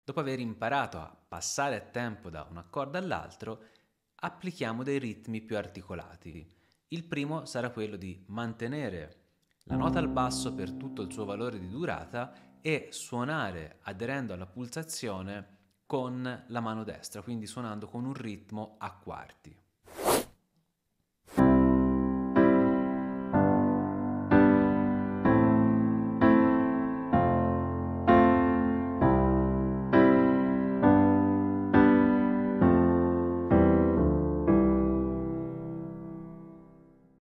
Dopo aver imparato a passare a tempo da un accordo all'altro, applichiamo dei ritmi più articolati. Il primo sarà quello di mantenere la nota al basso per tutto il suo valore di durata e suonare aderendo alla pulsazione con la mano destra, quindi suonando con un ritmo a quarti.